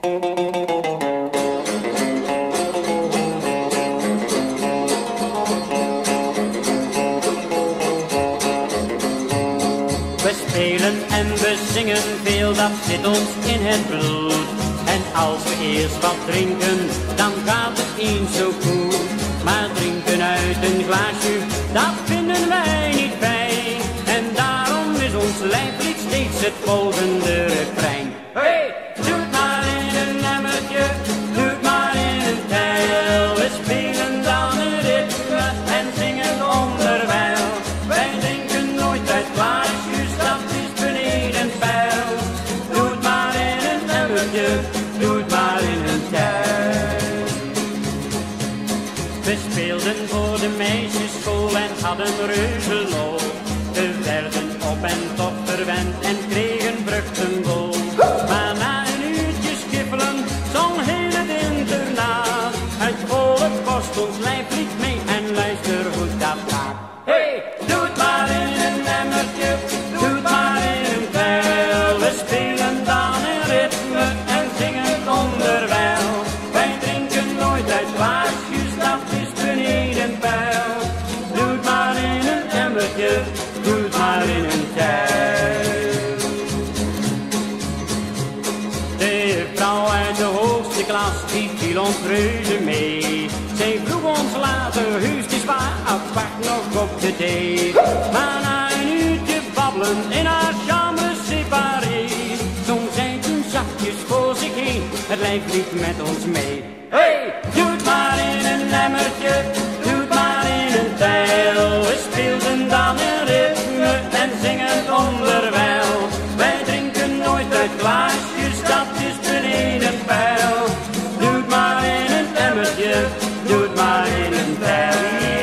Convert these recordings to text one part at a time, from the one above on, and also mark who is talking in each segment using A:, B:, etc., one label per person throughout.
A: We spelen en we zingen veel, dat zit ons in het bloed. En als we eerst wat drinken, dan gaat het eens zo goed. Maar drinken uit een glaasje, dat vinden wij niet fijn. En daarom is ons lijflied steeds het volgende refrein. Hey, doe het maar in een emmertje, doe het maar in een tijl. We spelen dan een ritme en zingen onderwijl. Wij drinken nooit uit glaasjes, dat is beneden peil. Doe het maar in een emmertje, doe het maar in een tijl. We speelden voor de meisjesschool en hadden reuze lol. We werden op en top verwend en kregen vruchtenbol. Maar na een uurtje skippelen zong heel het internaat. Het volk kost ons lijflied mee en luister hoe dat gaat. Hey, doe het maar in een emmertje, doe het maar in een tijl. We spelen dan een ritme en zingen onderwijl. Wij drinken nooit uit glaasjes, dat is beneden peil. Doe het maar in een emmertje, doe het maar in een tijl. De vrouw uit de hoogste klas, die viel ons reuze mee. Zij vroeg ons later, heus het is waar, apart nog op de date. Maar na een uurtje babbelen in haar chambre séparé, zong zij toen zachtjes voor zich heen, het lijflied met ons mee. Hey, doe het maar in een emmertje, doe het maar in een tijl. We speelden dan een ritme en zingen onderwijl. Wij drinken nooit uit glaasjes, dat is beneden peil. Doe het maar in een emmertje, doe het maar in een tijl.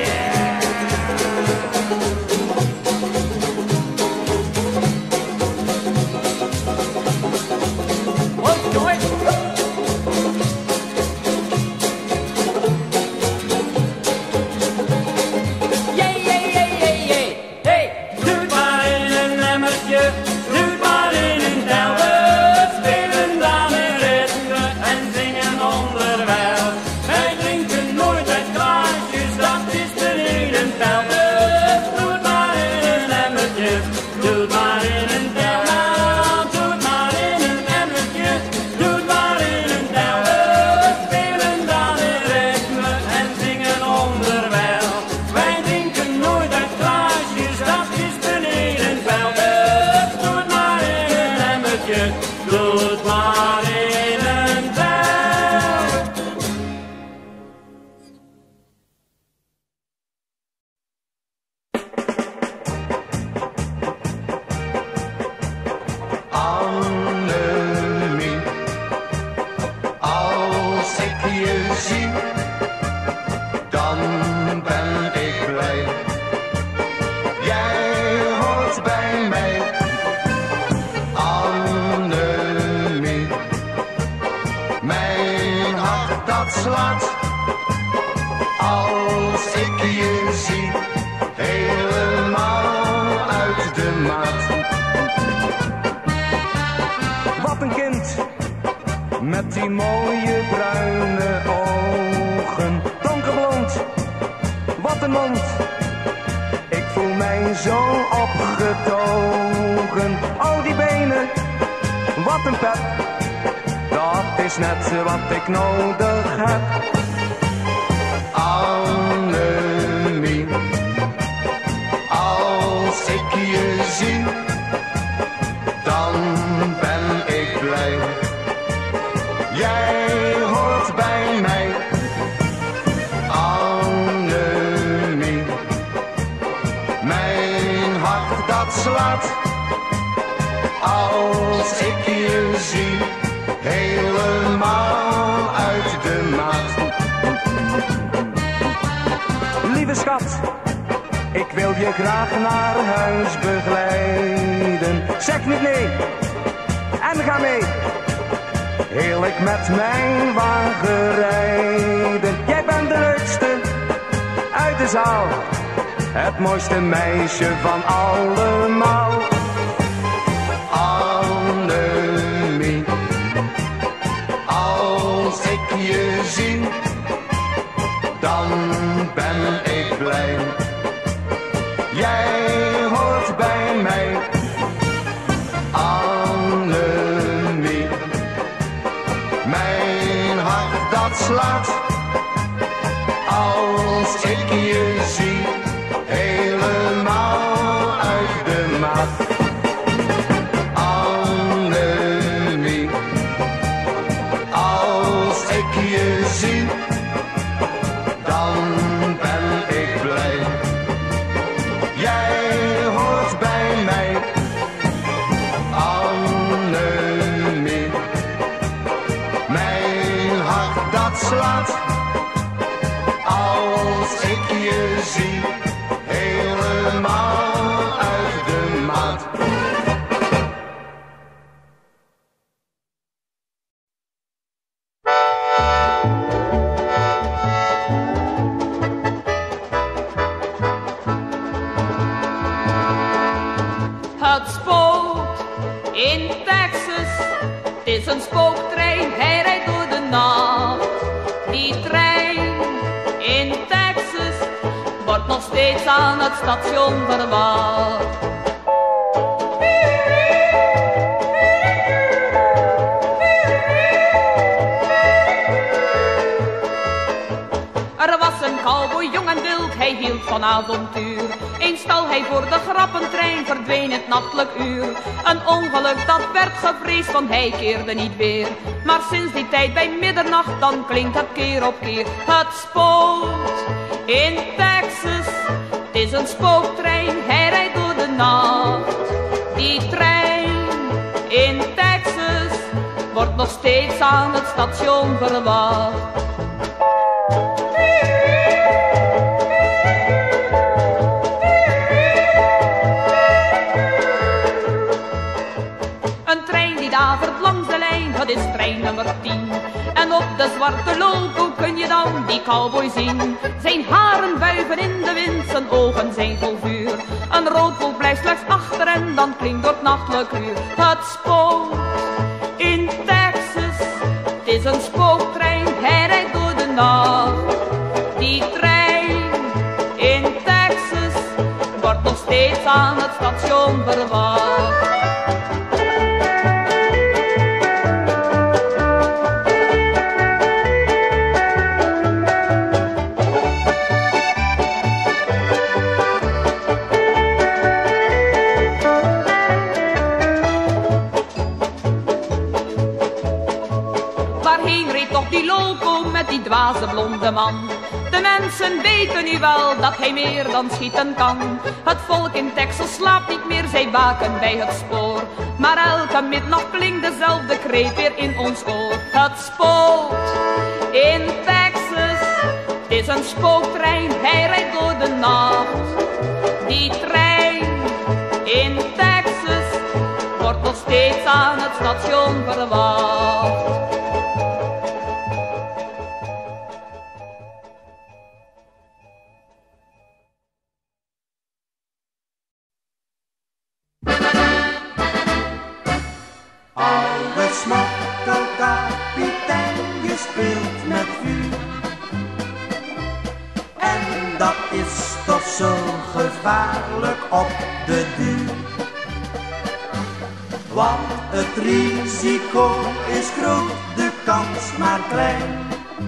B: Met die mooie bruine ogen, donkerblond, wat een mond. Ik voel mij zo opgetogen. Oh, die benen, wat een pep. Dat is net wat ik nodig heb. Annemie, als ik je zie, dan ben ik blij. Jij hoort bij mij, Annemie. Mijn hart dat slaat, als ik je zie, helemaal uit de maat. Lieve schat, ik wil je graag naar huis begeleiden. Zeg niet nee, en ga mee. Heerlijk met mijn wagen rijden. Jij bent de leukste uit de zaal, het mooiste meisje van allemaal. Annemie, slaat. Als ik je zie, helemaal uit de maat. Annemie, als ik je zie, dan ben ik blij. Jij hoort bij mij, Annemie. Mijn hart dat slaat, als ik je zie, helemaal uit de maat.
C: Het spookt in Texas, het is een spooktrein, hij rijdt door de nacht. Die trein in Texas wordt nog steeds aan het station verwacht. Er was een cowboy, jong en wild, hij hield van avontuur. Eens stal hij voor de grappentrein, verdween het nachtelijk uur. Een ongeluk dat werd gevreesd, want hij keerde niet weer. Maar sinds die tijd bij middernacht, dan klinkt het keer op keer. Het spookt in Texas, het is een spooktrein, hij rijdt door de nacht. Die trein in Texas wordt nog steeds aan het station verwacht. Een trein die davert langs de lijn, dat is trein nummer 10. En op de zwarte loco kun je dan die cowboy zien. Zijn haren wuiven in de wind, zijn ogen zijn vol vuur. Een roodwolk blijft slechts achter en dan klinkt door het nachtelijk uur. Het spookt in Texas, het is een spooktrein, hij rijdt door de nacht. Die trein in Texas wordt nog steeds aan het station verwacht. Waarheen reed toch die loco met die dwaze blonde man? De mensen weten nu wel dat hij meer dan schieten kan. Het volk in Texas slaapt niet meer, zij waken bij het spoor. Maar elke midnacht klinkt dezelfde kreet weer in ons oor. Het spookt in Texas, het is een spooktrein, hij rijdt door de nacht. Die trein in Texas wordt nog steeds aan het station verwacht.
B: Oude smokkelkapitein, je speelt met vuur. En dat is toch zo gevaarlijk op de duur. Want het risico is groot, de kans maar klein.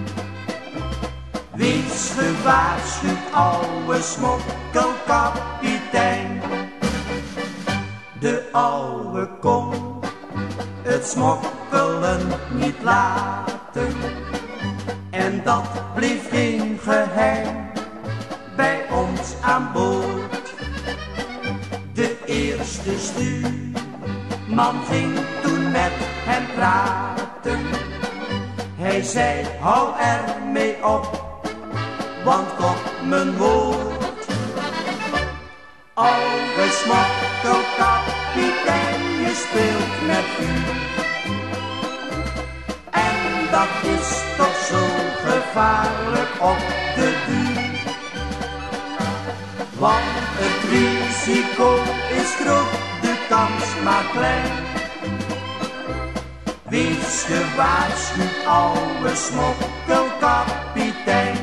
B: Wees gewaarschuwd, oude smokkelkapitein. De oude kon het smokkelen niet laten. En dat bleef geen geheim bij ons aan boord. De eerste stuurman ging toen met hem praten. Hij zei, hou er mee op, want op mijn woord. Oude smokkelkapitein, je speelt met vuur. En dat is toch zo gevaarlijk op de duur. Want het risico is groot, de kans maar klein. Wees gewaarschuwd, oude smokkelkapitein.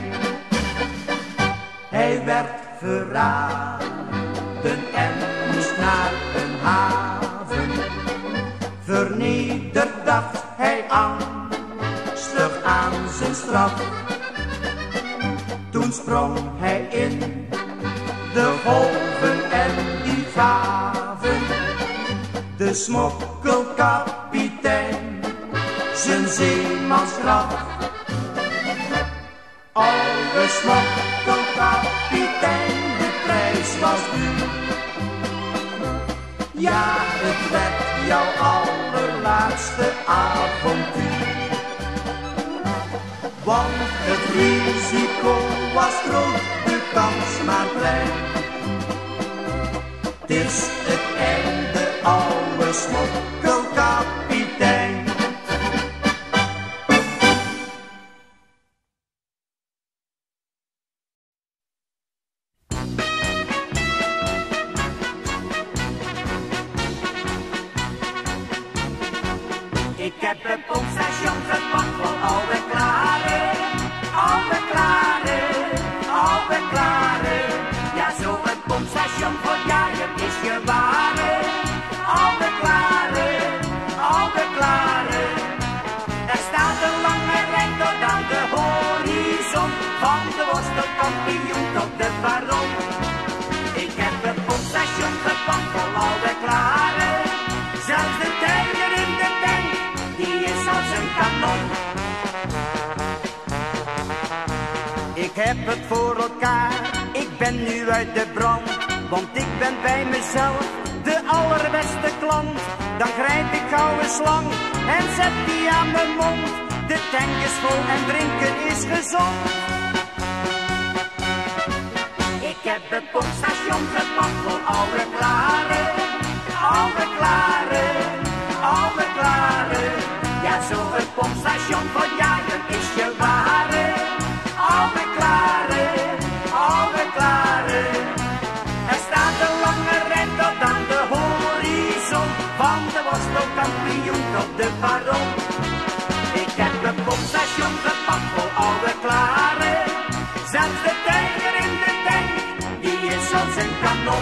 B: Hij werd verraden en moest naar een haven. Vernederd dacht hij angstig aan zijn
D: zijn straf. Toen sprong hij in de golven en die gaven de smokkelkapitein zijn zeemansgraf. Oude smokkelkapitein, de prijs was duur. Ja, het werd jouw allerlaatste avontuur. Want het risico was groot, de kans maar klein. Het is het einde, oude smokkelkapitein.
E: Ik heb een pompstation gepakt voor oude klaren, oude klaren, oude klaren. Ja, zo'n pompstation voor jaren is gewaren, oude klaren, oude klaren. Er staat een lange rij tot aan de horizon, van de worstelkampioen tot de baron. Ik heb een pompstation gepakt voor oude klaren, zelfs de tijger in de tank, die is als een kanon.
F: Ik heb het voor elkaar, ik ben nu uit de brand. Want ik ben bij mezelf de allerbeste klant. Dan grijp ik gauw een slang en zet die aan mijn mond. De tank is vol en drinken is gezond.
E: Ik heb een pompstation gepakt voor oude klaren, oude klaren, oude klaren. Ja, zo'n pompstation voor jaren is gewaren, oude klaren, oude klaren. Er staat een lange rij tot aan de horizon, van de worstelkampioen tot de baron. Ik heb een pompstation gepakt voor oude klaren, zelfs de tijger in de tank, die is als een kanon.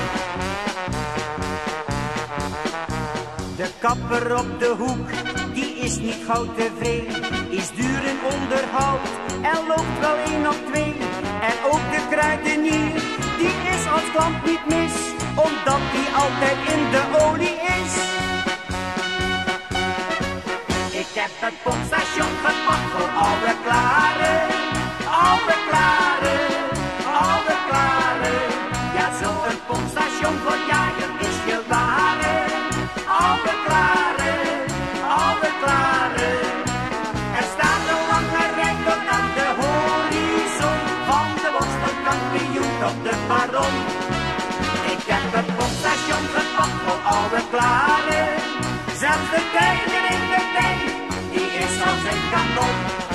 F: De kapper op de hoek, die is niet gauw tevreden, is duur in onderhoud en loopt wel 1 of 2. En ook de kruidenier, die is als klant niet mis, omdat die altijd in de olie is.
E: Ik heb een pompstation gepakt voor oude klaren, oude klaren, oude klaren. Ja, zo'n pompstation voor jaren is gewaren, oude klaren, oude klaren. Er staat een lange rij tot aan de horizon, van de worstelkampioen tot de baron. Ik heb een pompstation gepakt voor oude klaren, zelfs de tijger in de tank, die is als een kanon.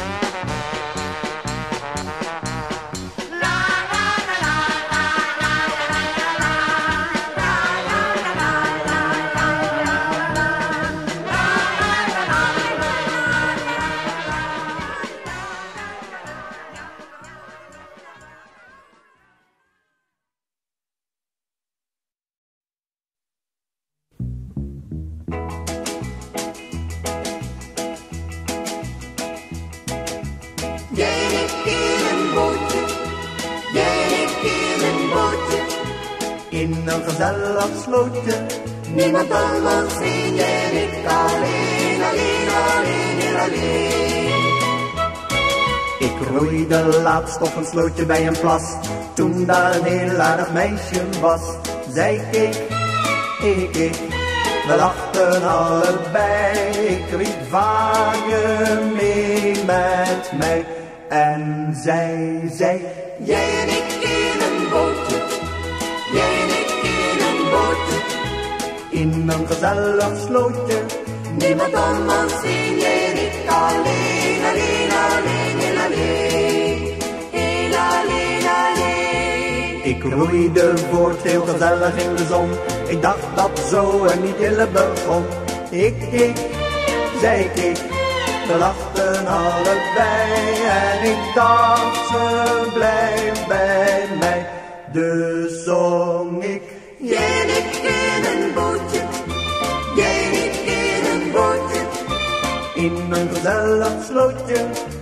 G: Jij en ik in een bootje, jij en ik in een bootje,
D: In een gezellig slootje,
G: niemand om ons heen, jij en ik alleen, alleen, alleen en alleen.
D: ik roeide laatst op een slootje bij een plas. Toen daar een heel aardig meisje was, zij keek, ik keek. We lachten allebei, ik riep vaar je mee met mij. En zij zei,
G: Jij en ik in een bootje, jij en ik in een bootje,
D: in een gezellig slootje,
G: niemand om ons heen, jij en ik alleen, alleen, alleen en alleen, heel alleen, alleen.
D: ik roeide voort heel gezellig in de zon. Ik dacht dat zo en niet ille begon. Ik keek, zij keek, we lachten allebei. En ik dacht ze blijft bij mij. Dus zong ik,
G: Jij en ik in een bootje, jij en ik in een bootje,
D: in een gezellig slootje,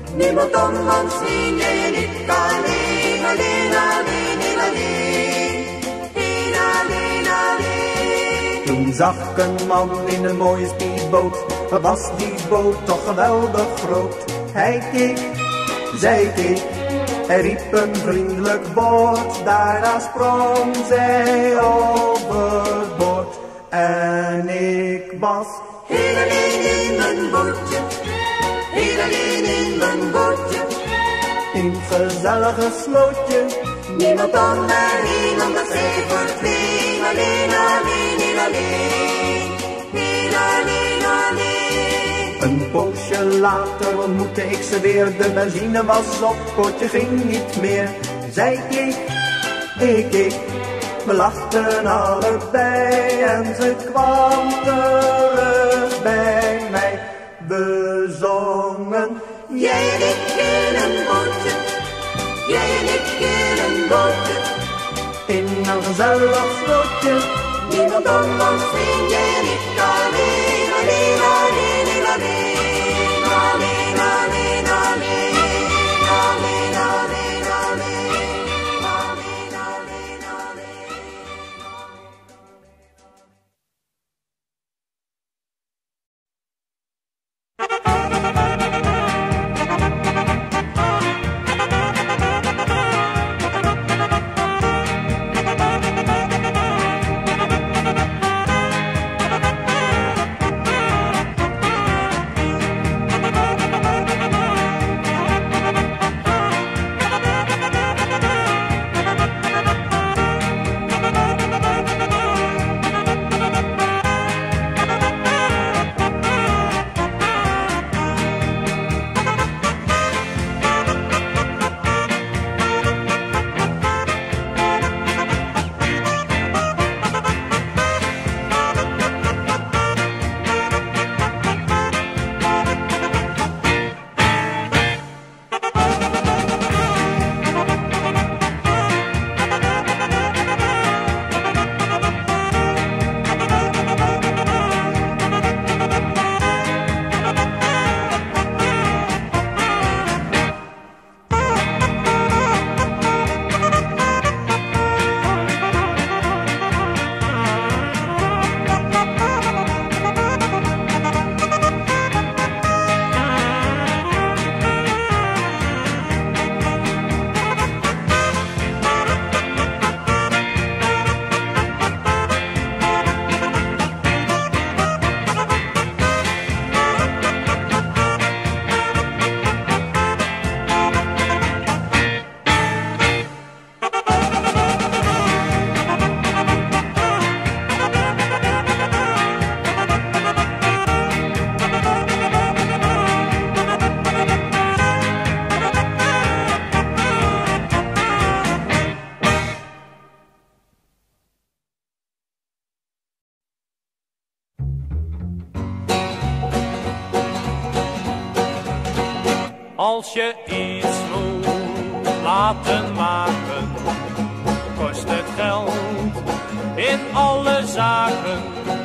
G: Niemand om ons heen, jij en ik alleen, alleen, alleen, heel alleen. Heel alleen, alleen.
D: Toen zag ik een man in een mooie speedboot. Wat was die boot toch geweldig groot. Hij keek, zij keek, hij riep een vriendelijk woord. Daarna sprong zij overboord. En ik was
G: heel alleen in mijn bootje, heel alleen in mijn bootje.
D: in het gezellige slootje.
G: Niemand om mij heen, omdat zij verdween. Alleen, alleen, heel alleen, heel alleen, alleen.
D: Een poosje later ontmoette ik ze weer. De benzine was op, het potje ging niet meer. Zij keek, ik keek, we lachten allebei. En ze kwam terug bij mij. We zongen,
G: jij en ik in een bootje, jij en ik in een bootje.
D: in een gezellig slootje.
G: Niemand om ons heen, jij en ik alleen, alleen, alleen, heel alleen. Alleen, alleen, alleen, alleen, alleen, alleen, alleen, alleen, alleen.
H: Als je iets moet laten maken, kost het geld in alle zaken.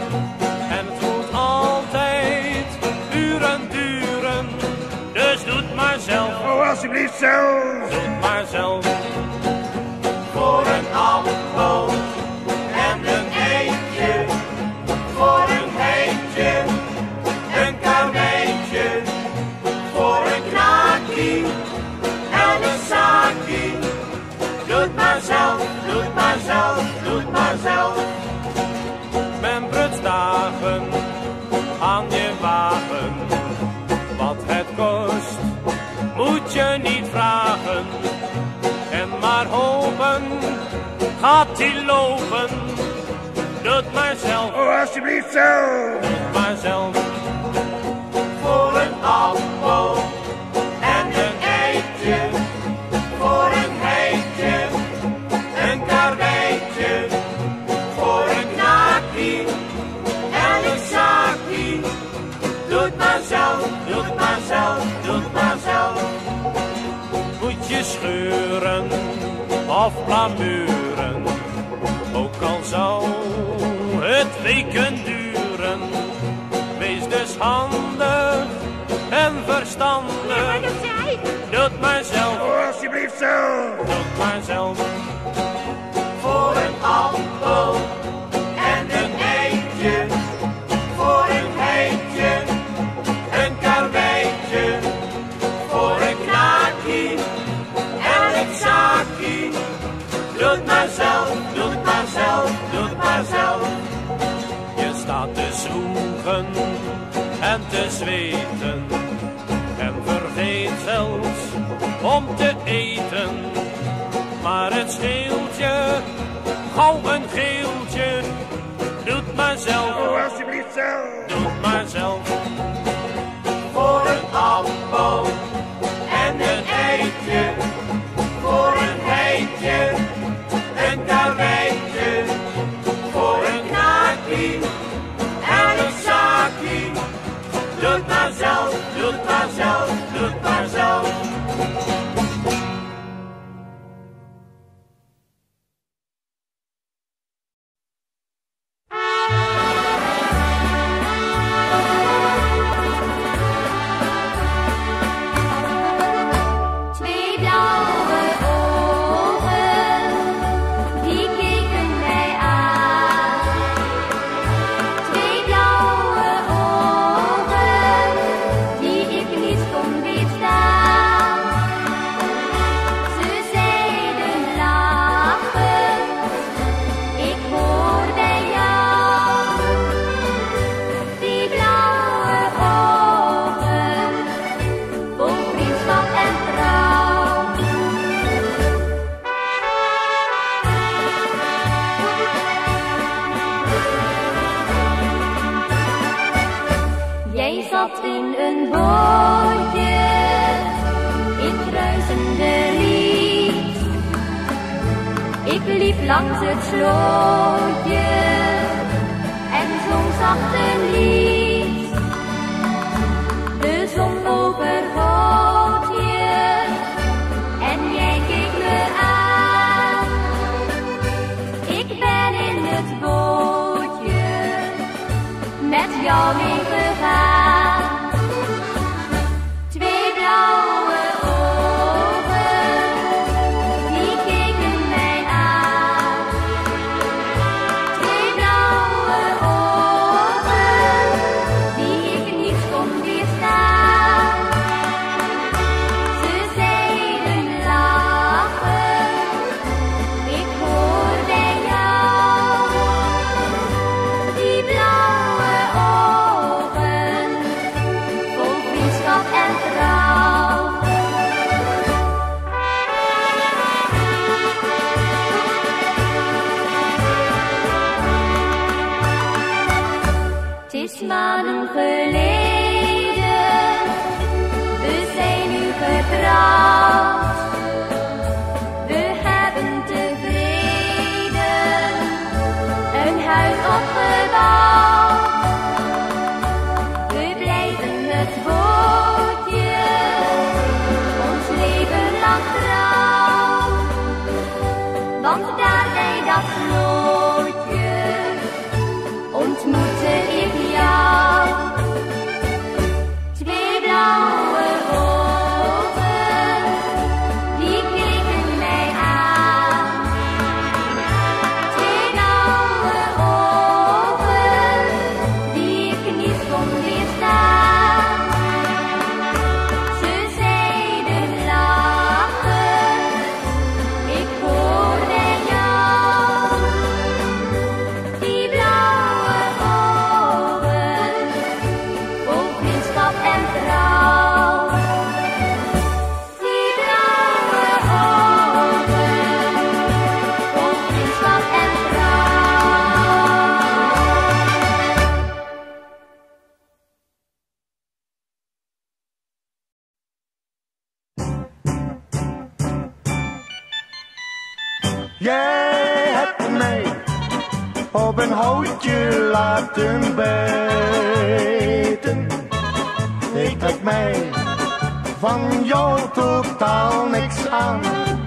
H: En het moet altijd uren duren, dus doe het maar zelf.
I: Oh, alsjeblieft zelf.
H: Doe het maar zelf. Voor een appel en een eitje, voor een heitje, een karweitje, voor een knaakje en een zaakje. Doe het maar zelf, doe het maar zelf, doe het maar zelf. Mijn brutsdagen aan je wagen, wat het kost moet je niet vragen. En maar hopen, gaat die lopen. Doe het maar zelf.
I: Oh, alsjeblieft zelf.
H: Doe het maar zelf. Voor een appel en een eitje, voor een heitje, een karweitje, voor een knaakje en een zaakje. Doe het maar zelf, doe het maar zelf, doe het maar zelf. Moet je scheuren of blamuren, ook al zou het weken duren. Wees dus handig en verstandig doe het maar zelf.
I: Oh, alsjeblieft zelf.
H: Doe het maar zelf. Voor een appel en een eitje, voor een heitje, een karweitje, voor een knaakje en een zaakje. Doe het maar zelf, doe het maar zelf, doe het maar zelf. Je staat te zwoegen en te zweten en vergeet zelfs om te eten. Maar het scheelt je, gauw een geeltje. Doe het maar zelf,
I: Oh, alsjeblieft zelf.
H: doe het maar zelf. Voor een appel en een eitje, voor een heitje, een karweitje, voor een knaakje en een zaakje. Doe het maar zelf, doe het maar zelf, doe het maar zelf.
J: Twee blauwe ogen, die keken mij aan. Twee blauwe ogen, die ik niet kon weerstaan. Ze zeiden lachen, ik hoor bij jou. Die blauwe ogen, vol vriendschap en trouw. Jij zat in een bootje, in kruisende riet. Ik liep langs het slootje en zong zacht een lied. De zon overgoot je en jij keek me aan. Ik ben in het bootje met jou meegegaan. Twee blauwe ogen, die keken mij aan. Twee blauwe ogen, die ik niet kon weerstaan. Ze zeiden lachen, ik hoor bij jou. Die blauwe ogen, vol vriendschap en trouw. Het is maanden geleden, we zijn nu getrouwd. We hebben tevreden een huis opgebouwd. We blijven het bootje, ons leven lang trouw. Want daar bij dat slootje ontmoette ik jou. Twee blauwe ogen, die keken mij aan. Twee blauwe ogen, die ik niet kon weerstaan. Ze zeiden lachen, ik hoor bij jou. Die blauwe ogen, vol vriendschap en trouw. Die blauwe ogen, vol vriendschap en trouw.
B: Jij hebt mij op een houtje laten bijten. Ik trek mij van jou totaal niks aan.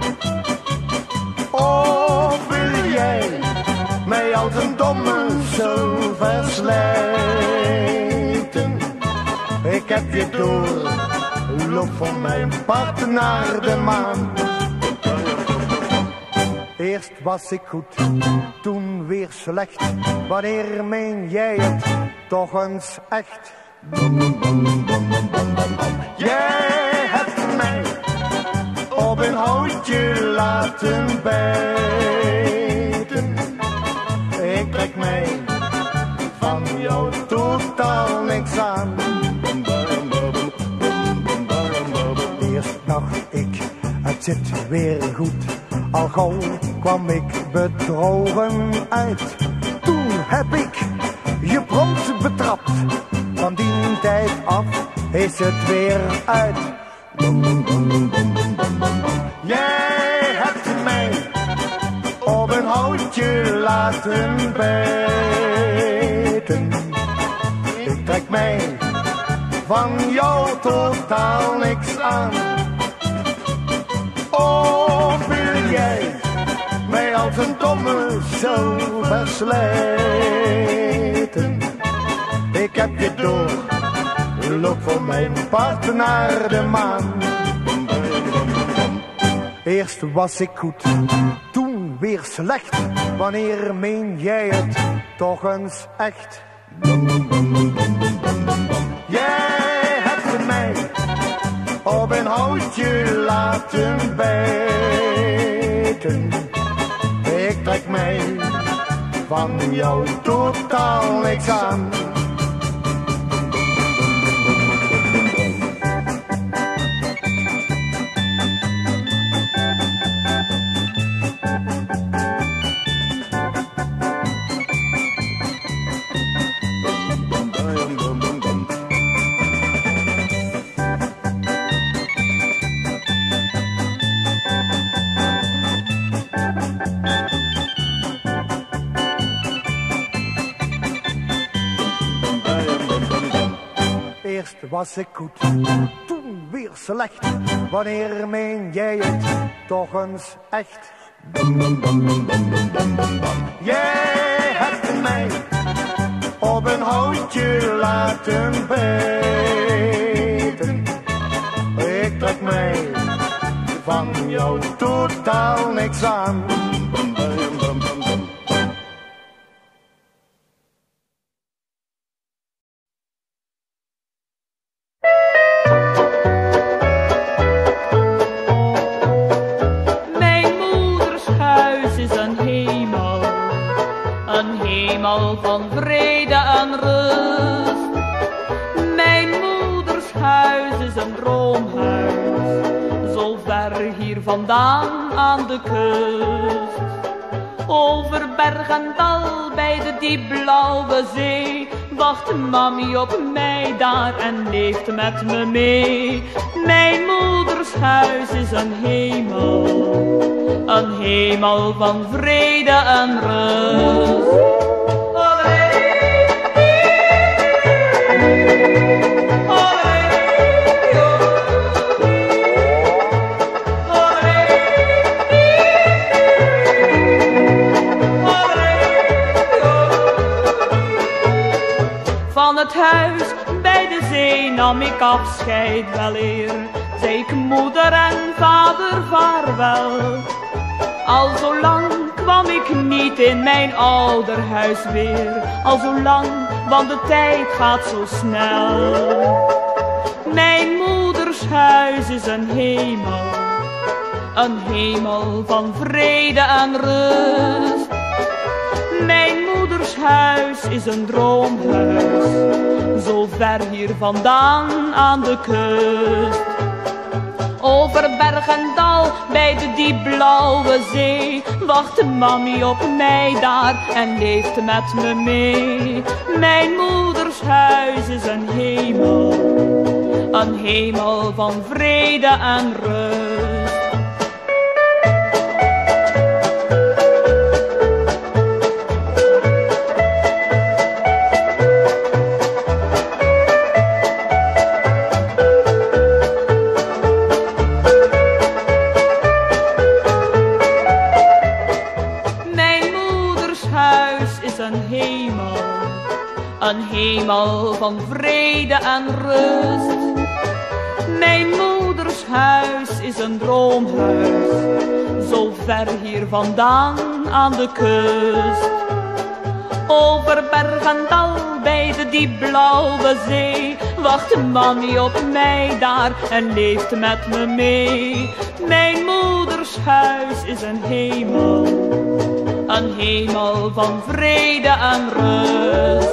B: Of wil jij mij als een domme zo verslijten? Ik heb je door
K: loop van mijn pad naar de maan. Eerst was ik goed, toen weer slecht. Wanneer meen jij het toch eens echt? Jij hebt mij op een houtje laten bijten. Ik trek mij van jou totaal niks aan. Eerst dacht ik, het zit weer goed. Al gauw kwam ik bedrogen uit. Toen heb ik je prompt betrapt. Van die tijd af is het weer uit. Jij hebt mij op een houtje laten bijten. Ik trek mij van jou totaal niks aan. Of wil jij mij als een domme zo verslijten? Ik heb je door, loop voor mijn part naar de maan. Eerst was ik goed, toen weer slecht. Wanneer meen jij het toch eens echt? Jij hebt mij op een houtje laten bijten. Ik trek mij van jou totaal niks aan. Eerst was ik goed, toen weer slecht. Wanneer meen jij het toch eens echt? Jij hebt mij op een houtje laten bijten. Ik trek mij van jou totaal niks aan.
C: Van vrede en rust. Mijn moeders huis is een droomhuis, zo ver hier vandaan aan de kust. Over berg en dal bij de diepblauwe zee wacht mami op mij daar en leeft met me mee. Mijn moeders huis is een hemel van vrede en rust. Van het huis bij de zee nam ik afscheid weleer. Zei ik moeder en vader vaarwel. Al zo lang kwam ik niet in mijn ouderhuis weer. Al zo lang, want de tijd gaat zo snel. Mijn moeders huis is een hemel van vrede en rust. Mijn moeders huis is een droomhuis, zo ver hier vandaan aan de kust. Over berg en dal bij de diepblauwe zee wacht mami op mij daar en leeft met me mee. Mijn moeders huis is een hemel van vrede en rust. Een hemel van vrede en rust. Mijn is een droomhuis, zo ver hier vandaan aan de kust. Over berg en dal bij de diep blauwe zee wacht Manny op mij daar en leeft met me mee. Mijn moeders huis is een hemel van vrede en rust.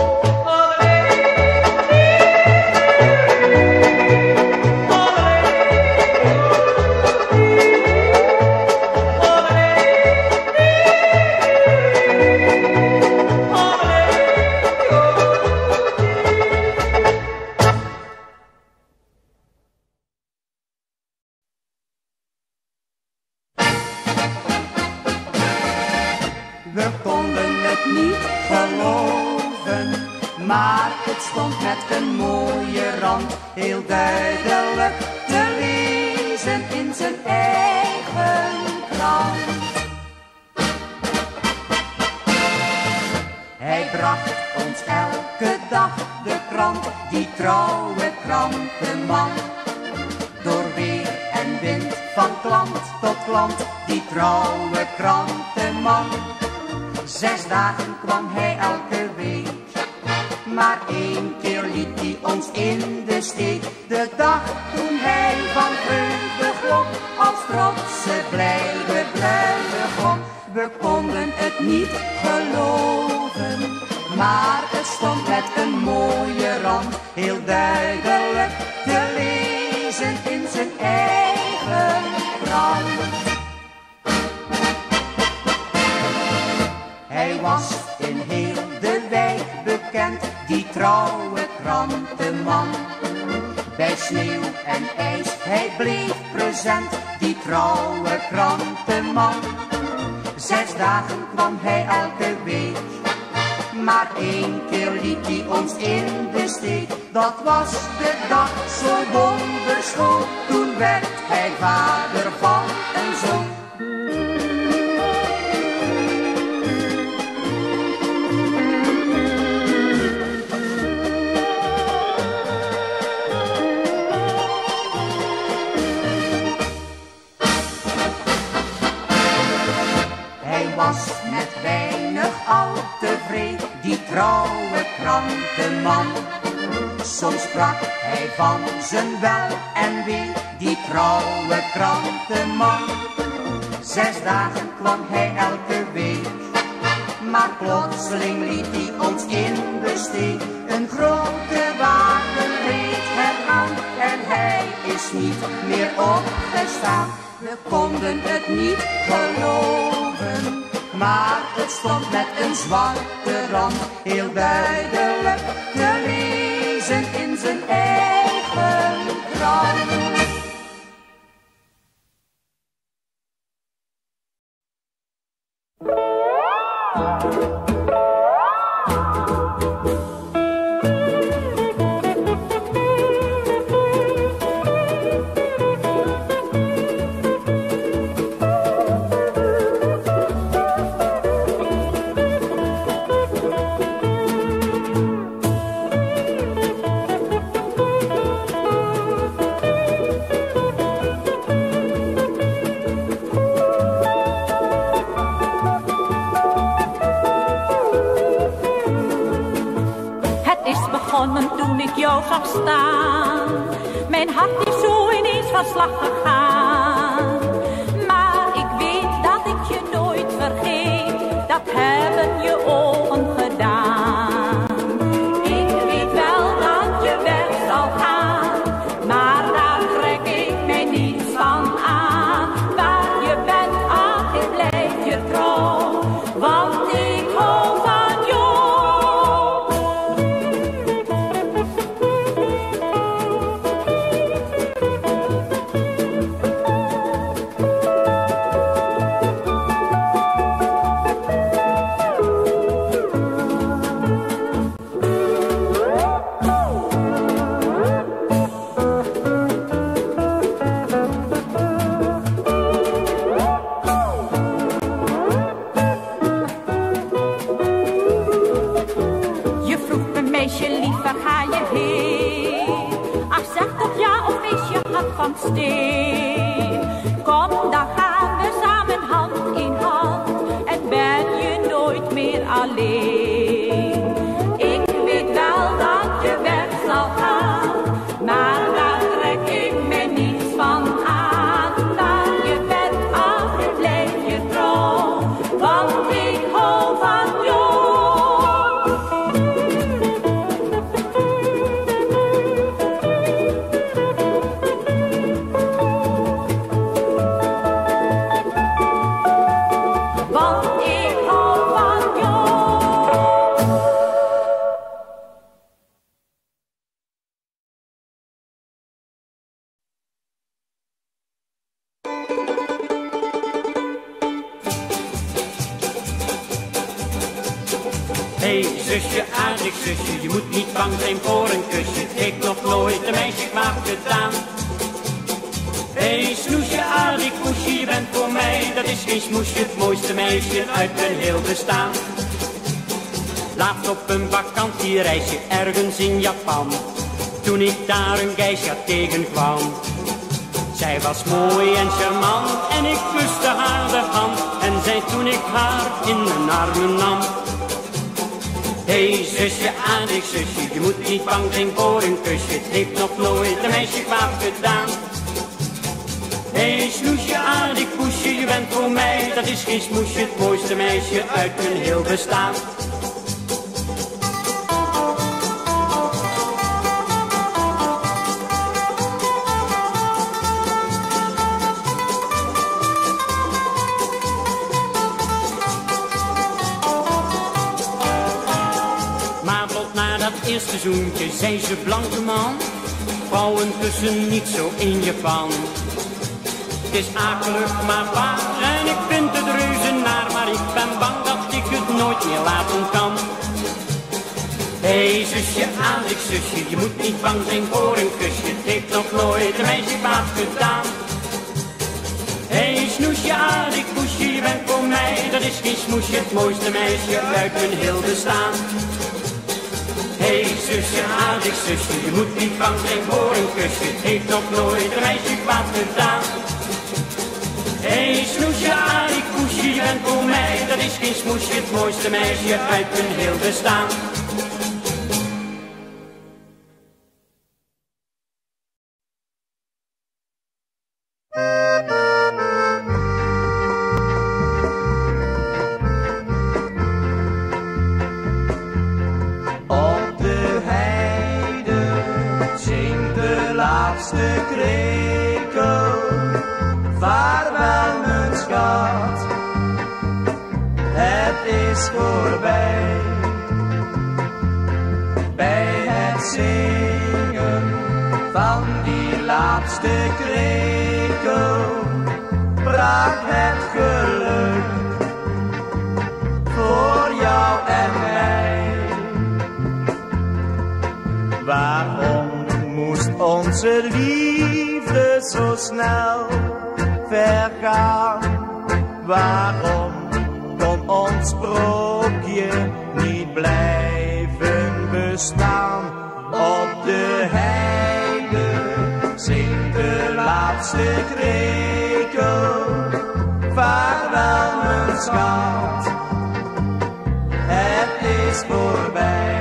F: We konden het niet geloven, maar het stond met een mooie rand heel duidelijk te lezen in zijn eigen krant. Hij bracht ons elke dag de krant, die trouwe krantenman. Door weer en wind van klant tot klant, die trouwe krantenman. 6 dagen kwam hij elke week, maar 1 keer liet hij ons in de steek. De dag toen hij van vreugde glom, als trotse blijde bruidegom. We konden het niet geloven, maar het stond met een mooie rand heel duidelijk te lezen in zijn eigen krant. Hij was in heel de wijk bekend, die trouwe krantenman. Bij sneeuw en ijs, hij bleef present, die trouwe krantenman. 6 dagen kwam hij elke week, maar 1 keer liet hij ons in de steek. Dat was de dag zo wonderschoon, toen werd hij vader van een zoon. Was met weinig al tevreden, die trouwe krantenman. Soms sprak hij van zijn wel en wee, die trouwe krantenman. 6 dagen kwam hij elke week, maar plotseling liet hij ons in de steek. Een grote wagen reed hem aan en hij is niet meer opgestaan. We konden het niet geloven, maar het stond met een zwarte rand heel duidelijk te lezen in zijn eigen krant.
L: Toen ik jou zag staan, mijn hart is zo ineens van slag gegaan. Maar ik weet dat ik je nooit vergeet, dat hebben je ogen gedaan. Ik weet wel dat je weg zal gaan, maar daar trek ik mij niets van aan. Waar je bent, ach, ik blijf je trouw, want ik hou van jou. Van steen.
A: Hey zusje, aardig zusje, je moet niet bang zijn voor een kusje. Het heeft nog nooit een meisje kwaad gedaan. Hey snoesje, aardig poesje, je bent voor mij, dat is geen smoesje. Het mooiste meisje uit mijn heel bestaan. Laatst op een vakantiereisje ergens in Japan, toen ik daar een geisha tegenkwam. Zij was mooi en charmant en ik kuste haar de hand en zei toen ik haar in mijn armen nam. Hey zusje, aardig zusje, je moet niet bang zijn voor een kusje. Het heeft nog nooit een meisje kwaad gedaan. Hey snoesje, aardig poesje, je bent voor mij, dat is geen smoesje. Het mooiste meisje uit mijn heel bestaan. Eerste zoentje, zei ze blanke man, vrouwen kussen niet zo in Japan. Het is akelig maar waar en ik vind het reuze naar, maar ik ben bang dat ik het nooit meer laten kan. Hey zusje, aardig zusje, je moet niet bang zijn voor een kusje. Het heeft nog nooit een meisje kwaad gedaan. Hey snoesje, aardig poesje, je bent voor mij, dat is geen smoesje. Het mooiste meisje uit mijn heel bestaan. Hey zusje, aardig zusje, je moet niet bang zijn voor een kusje. Het heeft nog nooit een meisje kwaad gedaan. Hey snoesje, aardig poesje, je bent voor mij, dat is geen smoesje. Het mooiste meisje uit mijn heel bestaan.
M: laatste krekel, vaarwel mijn schat, het is voorbij. Bij het zingen van die laatste krekel brak het geluk voor jou en mij. Waarom moest onze liefde zo snel vergaan? Waarom kon ons sprookje niet blijven bestaan? Op de heide zingt de laatste krekel, vaarwel mijn schat, het is voorbij.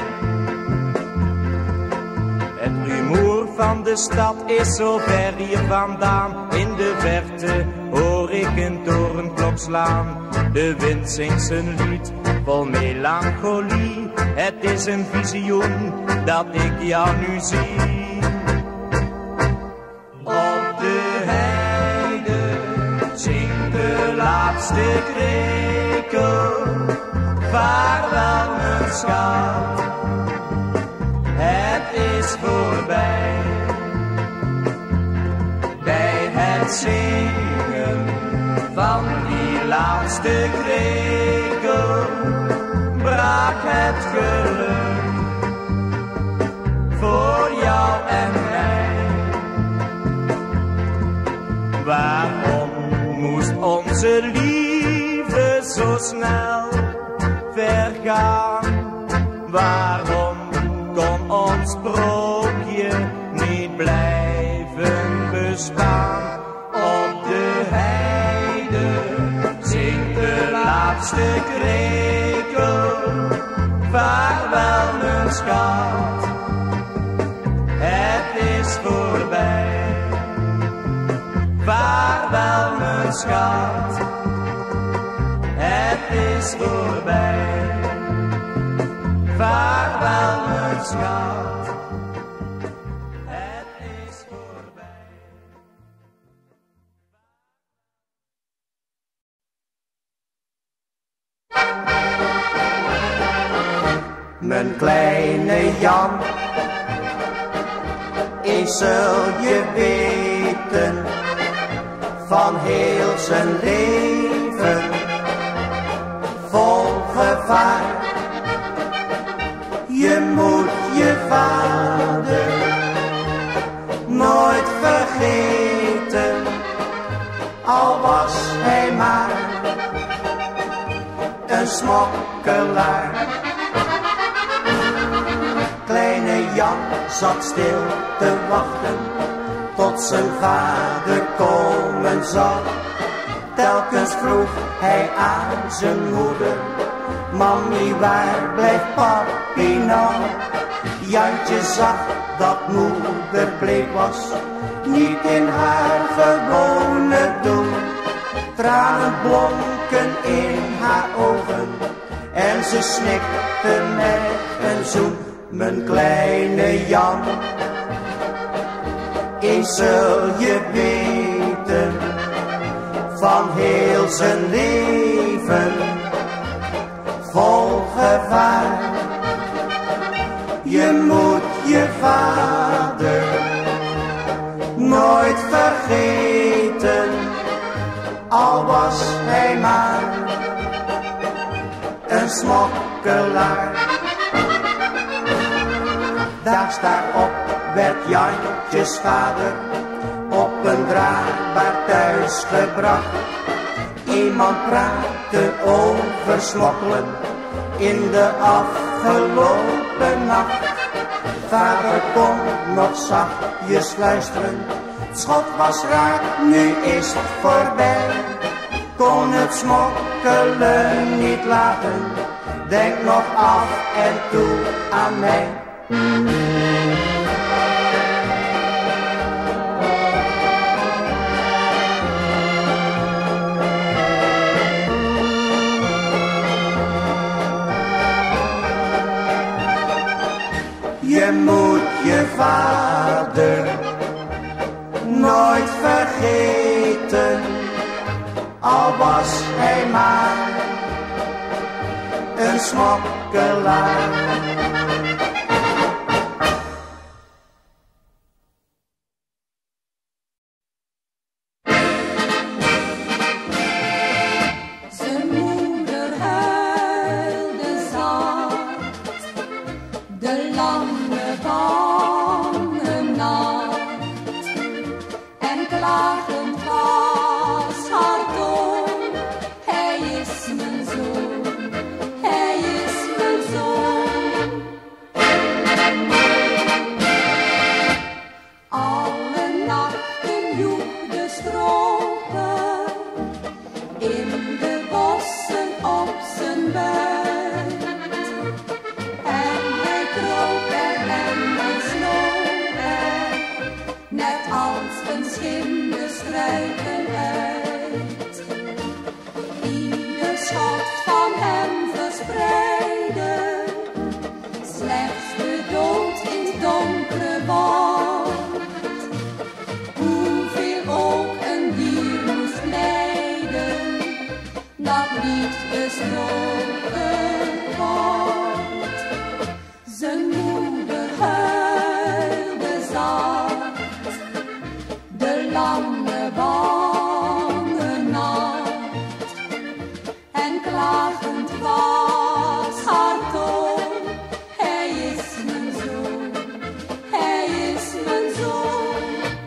M: Het rumoer van de stad is zo ver hier vandaan. In de verte hoor ik een torenklok slaan. De wind zingt zijn lied vol melancholie. Het is een visioen dat ik jou nu zie. Op de heide zingt de laatste krekel, vaarwel mijn schat, het is voorbij. Bij het zingen van die laatste krekel brak het geluk voor jou en mij. Waarom moest onze liefde zo snel vergaan? Waarom kon ons sprookje niet blijven bestaan? Op de heide zingt de laatste krekel, vaarwel mijn schat, het is voorbij. Vaarwel mijn schat, het is voorbij. Vaarwel mijn schat, het is voorbij.
D: Mijn kleine Jan, eens zul je weten, van heel zijn leven, vol gevaar. Je moet je vader nooit vergeten, al was hij maar een smokkelaar. Kleine Jan zat stil te wachten tot zijn vader komen zou. Telkens vroeg hij aan zijn moeder: Mami, waar blijft papi nou? Jantje zag dat moeder bleek was, niet in haar gewone doen. Tranen blonken in haar ogen en ze snikte met een zoen. Mijn kleine Jan, eens zul je weten van heel zijn leven, vol gevaar. Je moet je vader nooit vergeten, al was hij maar een smokkelaar. Daags daarop werd Jantjes vader op een draagbaar thuis gebracht. Iemand praatte over smokkelen in de afgelopen nacht. Vader kon nog zachtjes luisteren, het schot was raak, nu is het voorbij. Kon het smokkelen niet laten, denk nog af en toe aan mij. Je moet je vader nooit vergeten, al was hij maar een smokkelaar.
L: Zijn moeder huilde zacht, de lange bange nacht, en klagend was haar toon: hij is mijn zoon, hij is mijn zoon. Alle nachten joeg de stroper in de bossen op zijn buik, en hij kroop er en hij sloop er, net als een schim de struiken uit. Ieder schot van hem verspreidde slechts de dood in het donkere woud. Hoeveel ook een dier moest lijden, dat niet besproken wordt. Zijn moeder huilde zacht, de lange bange nacht, en klagend was haar toon: hij is mijn zoon, hij is mijn zoon.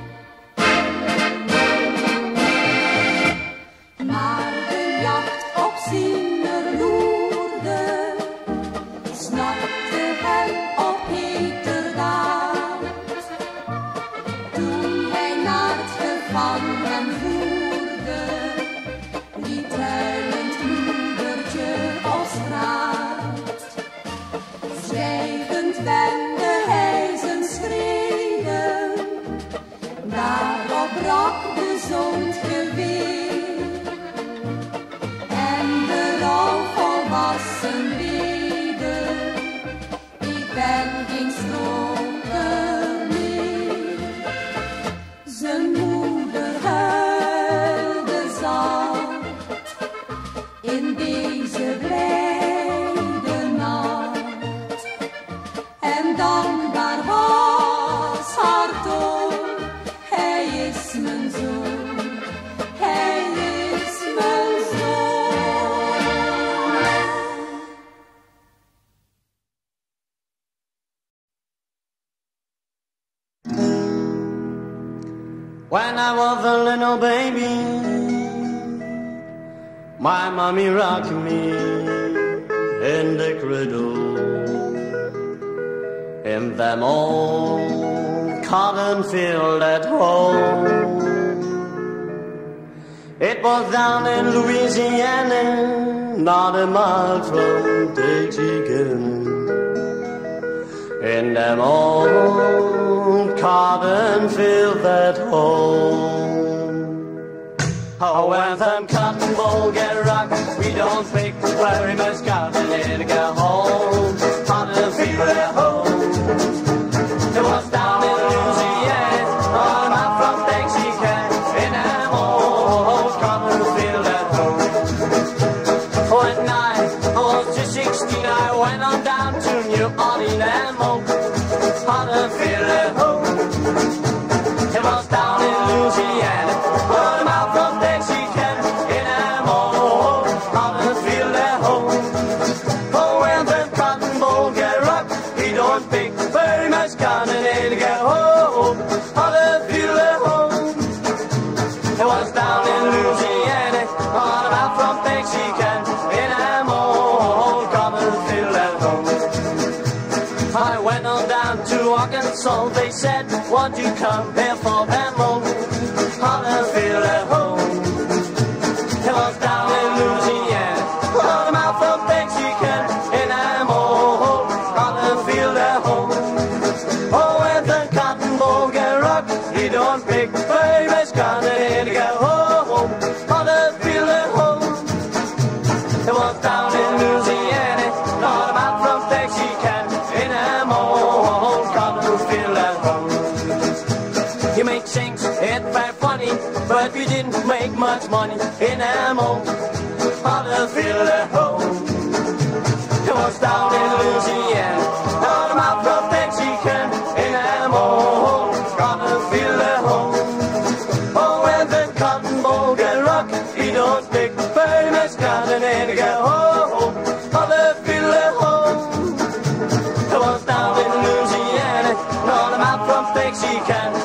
L: Maar de jachtopziener loerde, snapte hem op heterdaad. Toen hij naar het gevangen voerde, liet huilend moedertje op straat. Zwijgend wendde hij zijn schreden, daarop brak de zoon het geweer. En de rouw volwassen weerde: ik ben geen stroker meer. Zijn moeder huilde zacht in deze blijde nacht, en dankbaar was haar toon: hij is mijn zoon,
A: When I was a little baby, my mommy rocked me in the cradle in them old cotton field at home. It was down in Louisiana, not a mile from Texarkana, in them old cotton field at home. Oh, when them cotton balls get rocked, we don't pick very much cotton in to go home. Cotton field at home. It was down in Louisiana, on out from Texarkana, in them old cotton field at home. One night, I was just 16, I went on down to New Orleans and old cotton field at home. It was down in Louisiana, on out from Texarkana, in them old cotton field at home. Oh, when the cotton balls get rocked, he don't pick very much cotton in to get home. Cotton field at home. It was down in Louisiana, on out from Texarkana, in them old cotton field at home. I went on down to Arkansas, they said, won't you come here for them old cotton field at home. It was down in Louisiana, on out from Texarkana, in them old cotton field at home. Oh, when the cotton ball get rocked, he don't pick very much cotton in to go home. Cotton field at home. It was down in Louisiana, not about from Texarkana, in them old cotton field at home. You make things, it's very funny, but we didn't make much money in them old cotton field at home. It was down in Louisiana, not about from Texarkana, in them old cotton field at home. Oh, when the cotton ball get rocked, he don't pick very much cotton in to go home. Cotton field at home. It was down in Louisiana, not about from Texarkana,